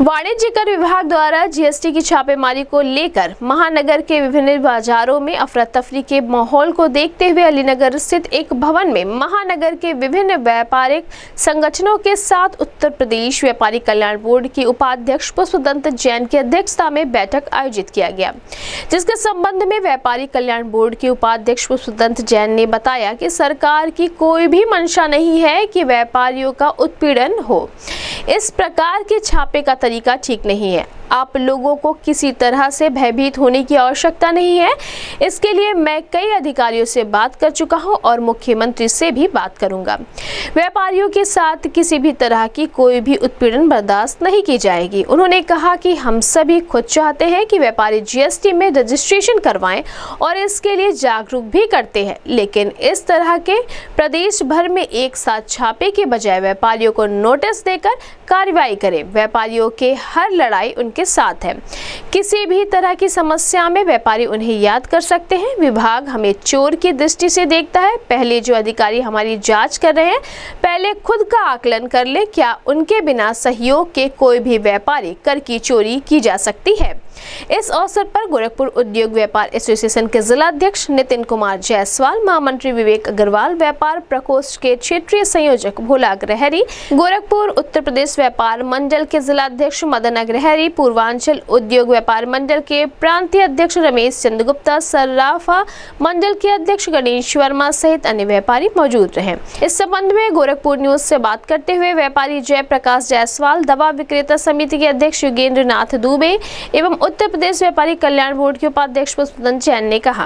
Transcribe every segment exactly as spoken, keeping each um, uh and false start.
वाणिज्य कर विभाग द्वारा जीएसटी की छापेमारी को लेकर महानगर के विभिन्न बाजारों में अफरा तफरी के माहौल को देखते हुए अलीनगर स्थित एक भवन में महानगर के विभिन्न व्यापारिक संगठनों के साथ उत्तर प्रदेश व्यापारी कल्याण बोर्ड की उपाध्यक्ष पुष्पदंत जैन की अध्यक्षता में बैठक आयोजित किया गया, जिसके संबंध में व्यापारी कल्याण बोर्ड की उपाध्यक्ष पुष्पदंत जैन ने बताया कि सरकार की कोई भी मंशा नहीं है कि व्यापारियों का उत्पीड़न हो। इस प्रकार के छापे का तरीका ठीक नहीं है। आप लोगों को किसी तरह से भयभीत होने की आवश्यकता नहीं है। इसके लिए मैं कई अधिकारियों से बात कर चुका हूं और मुख्यमंत्री से भी बात करूंगा। व्यापारियों के साथ किसी भी तरह की कोई भी उत्पीड़न बर्दाश्त नहीं की जाएगी। उन्होंने कहा कि हम सभी खुद चाहते हैं कि व्यापारी जीएसटी में रजिस्ट्रेशन करवाएं और इसके लिए जागरूक भी करते हैं, लेकिन इस तरह के प्रदेश भर में एक साथ छापे के बजाय व्यापारियों को नोटिस देकर कार्रवाई करें। व्यापारियों के हर लड़ाई उनके साथ है। किसी भी तरह की समस्या में व्यापारी उन्हें याद कर सकते हैं। विभाग हमें चोर की दृष्टि से देखता है। पहले जो अधिकारी हमारी जांच कर रहे हैं, पहले खुद का आकलन कर ले, क्या उनके बिना सहयोग के कोई भी व्यापारी कर की चोरी की जा सकती है। इस अवसर पर गोरखपुर उद्योग व्यापार एसोसिएशन के जिला अध्यक्ष नितिन कुमार जायसवाल, महामंत्री विवेक अग्रवाल, व्यापार प्रकोष्ठ के क्षेत्रीय संयोजक भोला अग्रहरी, गोरखपुर उत्तर प्रदेश व्यापार मंडल के जिला अध्यक्ष मदन अग्रहरी, पूर्वांचल उद्योग व्यापार मंडल के प्रांतीय अध्यक्ष रमेश चंद्र गुप्ता, सर्राफा मंडल के अध्यक्ष गणेश वर्मा सहित अन्य व्यापारी मौजूद रहे। इस संबंध में गोरखपुर न्यूज से बात करते हुए व्यापारी जय प्रकाश जायसवाल, दवा विक्रेता समिति के अध्यक्ष योगेंद्र नाथ दुबे एवं उत्तर प्रदेश व्यापारी कल्याण बोर्ड के उपाध्यक्ष पुष्पदंत जैन ने कहा,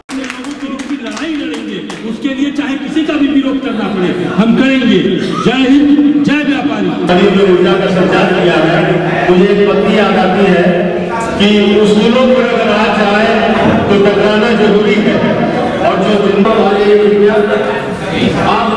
लड़ाई लड़ेंगे, उसके लिए चाहे किसी का भी विरोध करना पड़े हम करेंगे। जय हिंद, जय व्यापारी। जो ऊर्जा का संचार किया है, मुझे एक पत्नी याद आती है कि उसूलों पर अगर आ जाए तो टकराना जरूरी है और जो जिम्मा वाले आप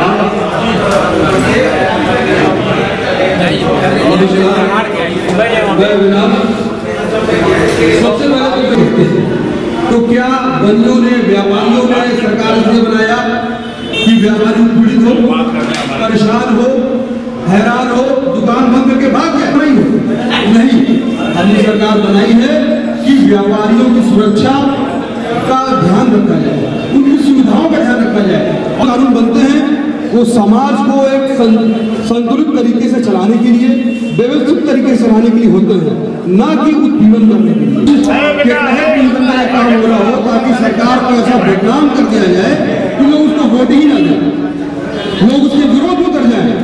सबसे पहले तो क्या बंधुओं ने व्यापारियों ने सरकार से बनाया कि व्यापारी पीड़ित हो, परेशान हो, हैरान हो, दुकान बंद करके भाग जाए? नहीं हो, नहीं। हमने सरकार बनाई है कि व्यापारियों की सुरक्षा का ध्यान रखा जाए, उनकी सुविधाओं का ध्यान रखा जाए। कानून बनते हैं वो समाज को एक संतुलित तरीके से चलाने के लिए, व्यवस्थित तरीके से चलाने के लिए होते हैं, ना कि उत्पीड़न करने के लिए। काम हो रहा हो ताकि सरकार को ऐसा बदनाम कर दिया जाए कि लोग उसको वोट ही ना दें, लोग उसके विरोध में कर जाए।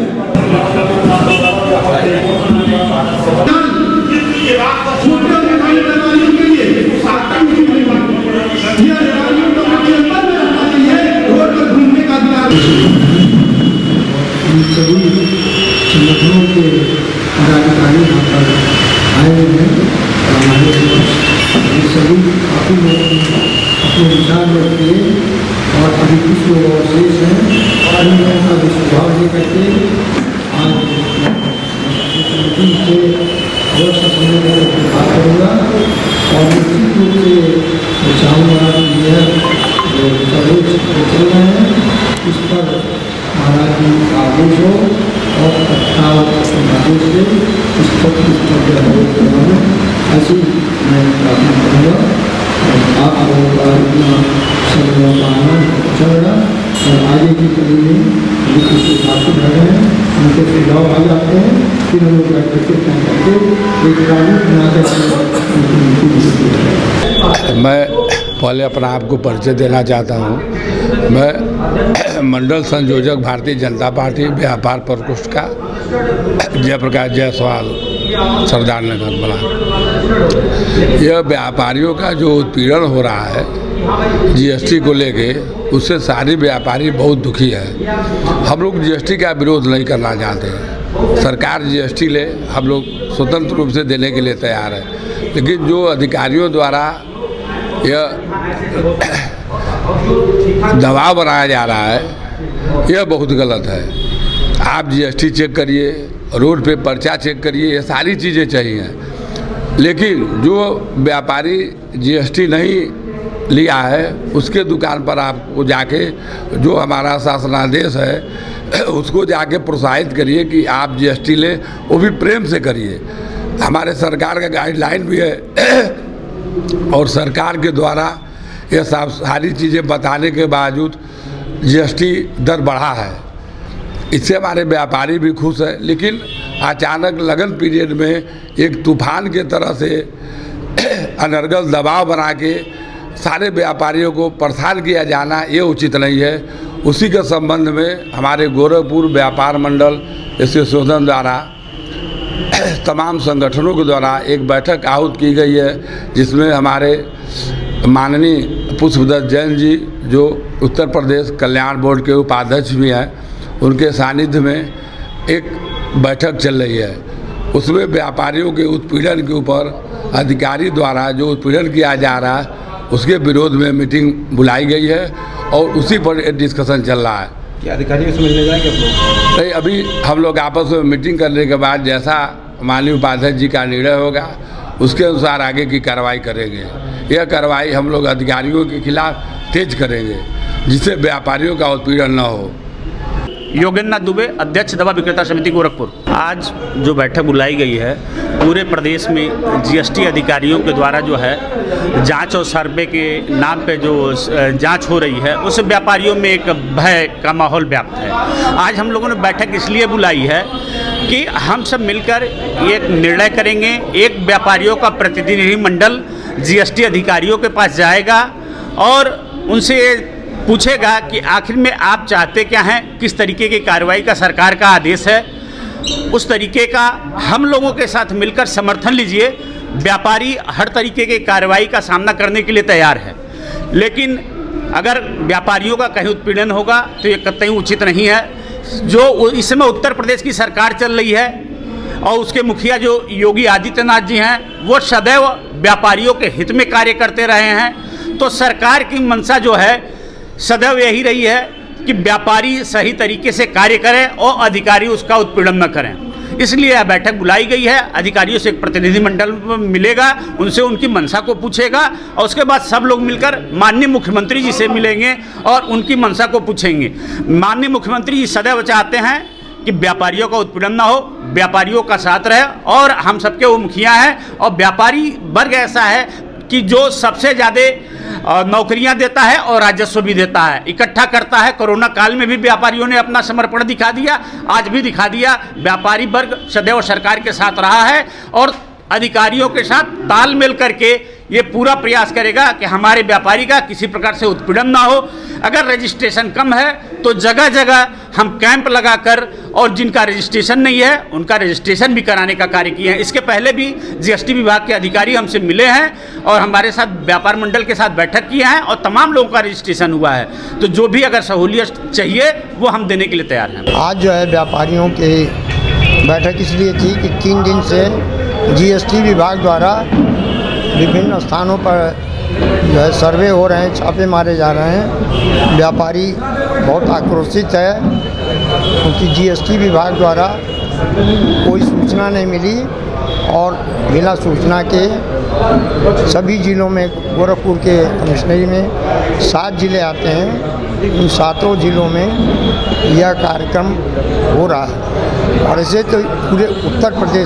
सभी संगठनों के पदाधिकारी यहाँ पर आए हुए हैं और हमारे सभी काफ़ी लोग अपने विचार व्यक्त किए और अभी कुछ लोग और शेष हैं और अन्य लोगों का भी सुझाव ये करके आज संगठन से और समय में बात करूँगा और निश्चित रूप से चाहूँगा कि यह जो सर्वोच्च चल रहे हैं इस पर महाराज जी आदेश हो और तत्काल आदेश से इस पर इस पर करवाना, ऐसी मैं प्रार्थना करूँगा। और आप लोगों का इतना सर्वों का आनंद चल रहा और आगे की कड़ी में जिस हिसाब से रह रहे हैं उनके सुझाव आ जाते हैं, फिर हम लोग बैठ करके तय करके एक कानून बनाकर मैं पहले अपना आपको परिचय देना चाहता हूँ। मैं मंडल संयोजक भारतीय जनता पार्टी व्यापार प्रकोष्ठ का जयप्रकाश जायसवाल, सरदार नगर बना। यह व्यापारियों का जो उत्पीड़न हो रहा है जीएसटी को लेके, उससे सारे व्यापारी बहुत दुखी है। हम लोग जीएसटी का विरोध नहीं करना चाहते हैं। सरकार जीएसटी ले, हम लोग स्वतंत्र रूप से देने के लिए तैयार है, लेकिन जो अधिकारियों द्वारा यह दबाव बनाया जा रहा है यह बहुत गलत है। आप जीएसटी चेक करिए, रोड पे पर्चा चेक करिए, ये सारी चीज़ें चाहिए, लेकिन जो व्यापारी जीएसटी नहीं लिया है उसके दुकान पर आपको जाके, जो हमारा शासनादेश है उसको जाके प्रोत्साहित करिए कि आप जीएसटी लें, वो भी प्रेम से करिए। हमारे सरकार का गाइडलाइन भी है और सरकार के द्वारा ये सब सारी चीज़ें बताने के बावजूद जीएसटी दर बढ़ा है। इससे हमारे व्यापारी भी खुश है, लेकिन अचानक लगन पीरियड में एक तूफान के तरह से अनर्गल दबाव बना के सारे व्यापारियों को परेशान किया जाना ये उचित नहीं है। उसी के संबंध में हमारे गोरखपुर व्यापार मंडल एसोसिएशन द्वारा तमाम संगठनों के द्वारा एक बैठक आहूत की गई है, जिसमें हमारे माननीय पुष्पदत्त जैन जी जो उत्तर प्रदेश कल्याण बोर्ड के उपाध्यक्ष भी हैं, उनके सानिध्य में एक बैठक चल रही है। उसमें व्यापारियों के उत्पीड़न के ऊपर अधिकारी द्वारा जो उत्पीड़न किया जा रहा है उसके विरोध में मीटिंग बुलाई गई है और उसी पर डिस्कशन चल रहा है। क्या अधिकारियों से मिलने जाएंगे आप लोग? नहीं, अभी हम लोग आपस में मीटिंग करने के बाद जैसा माननीय उपाध्यक्ष जी का निर्णय होगा उसके अनुसार आगे की कार्रवाई करेंगे। यह कार्रवाई हम लोग अधिकारियों के खिलाफ तेज करेंगे जिससे व्यापारियों का उत्पीड़न न हो। योगेंद्र दुबे, अध्यक्ष दवा विक्रेता समिति गोरखपुर। आज जो बैठक बुलाई गई है, पूरे प्रदेश में जीएसटी अधिकारियों के द्वारा जो है जांच और सर्वे के नाम पे जो जांच हो रही है, उस व्यापारियों में एक भय का माहौल व्याप्त है। आज हम लोगों ने बैठक इसलिए बुलाई है कि हम सब मिलकर एक निर्णय करेंगे। एक व्यापारियों का प्रतिनिधि मंडल जीएसटी अधिकारियों के पास जाएगा और उनसे पूछेगा कि आखिर में आप चाहते क्या हैं, किस तरीके की कार्रवाई का सरकार का आदेश है, उस तरीके का हम लोगों के साथ मिलकर समर्थन लीजिए। व्यापारी हर तरीके की कार्रवाई का सामना करने के लिए तैयार है, लेकिन अगर व्यापारियों का कहीं उत्पीड़न होगा तो ये कतई उचित नहीं है। जो इस समय उत्तर प्रदेश की सरकार चल रही है और उसके मुखिया जो योगी आदित्यनाथ जी हैं, वो सदैव व्यापारियों के हित में कार्य करते रहे हैं। तो सरकार की मंशा जो है सदैव यही रही है कि व्यापारी सही तरीके से कार्य करें और अधिकारी उसका उत्पीड़न न करें। इसलिए यह बैठक बुलाई गई है। अधिकारियों से एक प्रतिनिधिमंडल मिलेगा, उनसे उनकी मंशा को पूछेगा और उसके बाद सब लोग मिलकर माननीय मुख्यमंत्री जी से मिलेंगे और उनकी मंशा को पूछेंगे। माननीय मुख्यमंत्री जी सदैव चाहते हैं कि व्यापारियों का उत्पीड़न ना हो, व्यापारियों का साथ रहे और हम सबके वो मुखिया हैं। और व्यापारी वर्ग ऐसा है कि जो सबसे ज़्यादा नौकरियां देता है और राजस्व भी देता है, इकट्ठा करता है। कोरोना काल में भी व्यापारियों ने अपना समर्पण दिखा दिया, आज भी दिखा दिया। व्यापारी वर्ग सदैव सरकार के साथ रहा है और अधिकारियों के साथ तालमेल करके ये पूरा प्रयास करेगा कि हमारे व्यापारी का किसी प्रकार से उत्पीड़न ना हो। अगर रजिस्ट्रेशन कम है तो जगह जगह हम कैंप लगाकर और जिनका रजिस्ट्रेशन नहीं है उनका रजिस्ट्रेशन भी कराने का कार्य किए हैं। इसके पहले भी जीएसटी विभाग के अधिकारी हमसे मिले हैं और हमारे साथ व्यापार मंडल के साथ बैठक किए हैं और तमाम लोगों का रजिस्ट्रेशन हुआ है। तो जो भी अगर सहूलियत चाहिए वो हम देने के लिए तैयार हैं। आज जो है व्यापारियों की बैठक इसलिए थी कि तीन दिन से जीएसटी विभाग द्वारा विभिन्न स्थानों पर जो है सर्वे हो रहे हैं, छापे मारे जा रहे हैं। व्यापारी बहुत आक्रोशित है क्योंकि जीएसटी विभाग द्वारा कोई सूचना नहीं मिली और बिना सूचना के सभी ज़िलों में, गोरखपुर के कमिश्नरी में सात ज़िले आते हैं, इन सातों ज़िलों में यह कार्यक्रम हो रहा है। और ऐसे तो पूरे उत्तर प्रदेश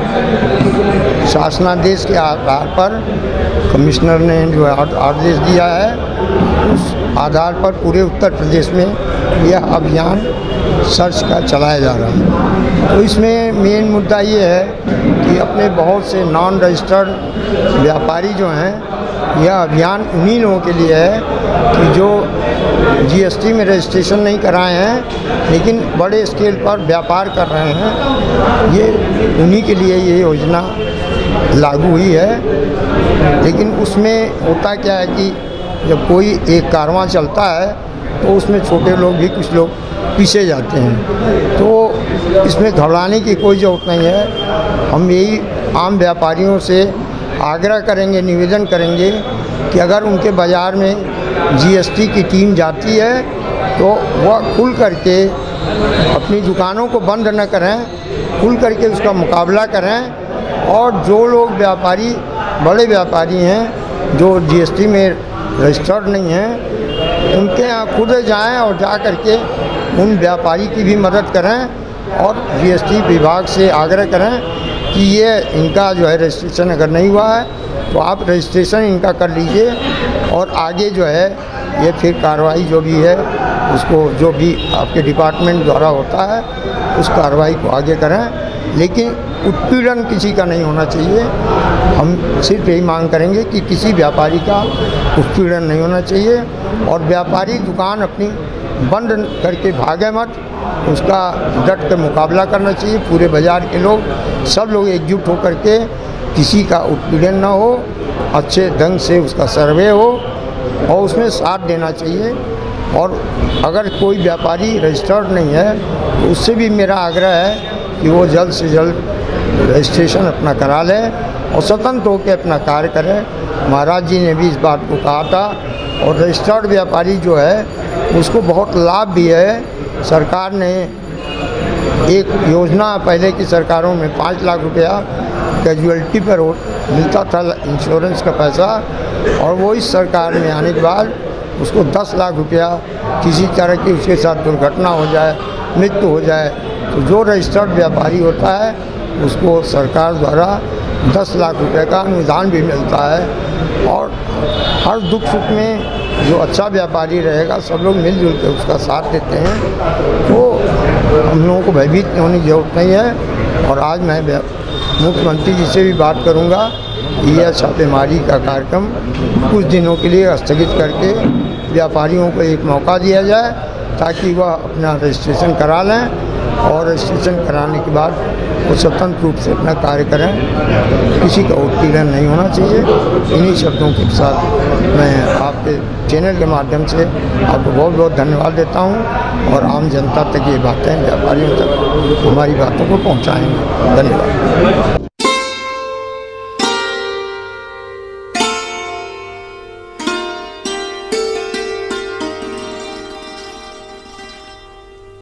में शासनादेश के आधार पर कमिश्नर ने जो आदेश दिया है, उस आधार पर पूरे उत्तर प्रदेश में यह अभियान सर्च का चलाया जा रहा है। तो इसमें मेन मुद्दा ये है कि अपने बहुत से नॉन रजिस्टर्ड व्यापारी जो हैं, यह अभियान उन्हीं लोगों के लिए है कि जो जीएसटी में रजिस्ट्रेशन नहीं कराए हैं लेकिन बड़े स्केल पर व्यापार कर रहे हैं, ये उन्हीं के लिए ये योजना लागू हुई है। लेकिन उसमें होता क्या है कि जब कोई एक कारवां चलता है तो उसमें छोटे लोग भी कुछ लोग पीछे जाते हैं, तो इसमें घबराने की कोई ज़रूरत नहीं है। हम यही आम व्यापारियों से आग्रह करेंगे, निवेदन करेंगे कि अगर उनके बाज़ार में जीएसटी की टीम जाती है तो वह खुल करके अपनी दुकानों को बंद न करें, खुल करके उसका मुकाबला करें। और जो लोग व्यापारी, बड़े व्यापारी हैं जो जीएसटी में रजिस्टर्ड नहीं हैं, उनके यहाँ खुद जाएं और जा करके उन व्यापारी की भी मदद करें और जीएसटी विभाग से आग्रह करें कि ये इनका जो है रजिस्ट्रेशन अगर नहीं हुआ है तो आप रजिस्ट्रेशन इनका कर लीजिए और आगे जो है ये फिर कार्रवाई जो भी है उसको जो भी आपके डिपार्टमेंट द्वारा होता है उस कार्रवाई को आगे करें, लेकिन उत्पीड़न किसी का नहीं होना चाहिए। हम सिर्फ यही मांग करेंगे कि किसी व्यापारी का उत्पीड़न नहीं होना चाहिए और व्यापारी दुकान अपनी बंद करके भागे मत, उसका डट कर मुकाबला करना चाहिए। पूरे बाज़ार के लोग सब लोग एकजुट होकर के किसी का उत्पीड़न ना हो, अच्छे ढंग से उसका सर्वे हो और उसमें साथ देना चाहिए। और अगर कोई व्यापारी रजिस्टर्ड नहीं है तो उससे भी मेरा आग्रह है कि वो जल्द से जल्द रजिस्ट्रेशन अपना करा ले और स्वतंत्र होकर अपना कार्य करें। महाराज जी ने भी इस बात को कहा था और रजिस्टर्ड व्यापारी जो है उसको बहुत लाभ भी है। सरकार ने एक योजना पहले की सरकारों में पाँच लाख रुपया कैजुअलिटी पर मिलता था इंश्योरेंस का पैसा, और वो इस सरकार में आने के बाद उसको दस लाख रुपया किसी तरह की उसके साथ दुर्घटना हो जाए, मृत्यु हो जाए तो जो रजिस्टर्ड व्यापारी होता है उसको सरकार द्वारा दस लाख रुपए का अनुदान भी मिलता है। और हर दुख सुख में जो अच्छा व्यापारी रहेगा सब लोग मिलजुल कर उसका साथ देते हैं, तो हम लोगों को भयभीत होने की जरूरत नहीं है। और आज मैं मुख्यमंत्री जी से भी बात करूंगा, यह छापेमारी का कार्यक्रम कुछ दिनों के लिए स्थगित करके व्यापारियों को एक मौका दिया जाए ताकि वह अपना रजिस्ट्रेशन करा लें और रजिस्ट्रेशन कराने के बाद वो स्वतंत्र रूप से अपना कार्य करें। किसी का उत्पीड़न नहीं होना चाहिए। इन्हीं शब्दों के साथ मैं आपके चैनल के माध्यम से आपको बहुत बहुत धन्यवाद देता हूं और आम जनता तक ये बातें व्यापारियों तक हमारी बातों को पहुंचाएंगे। धन्यवाद।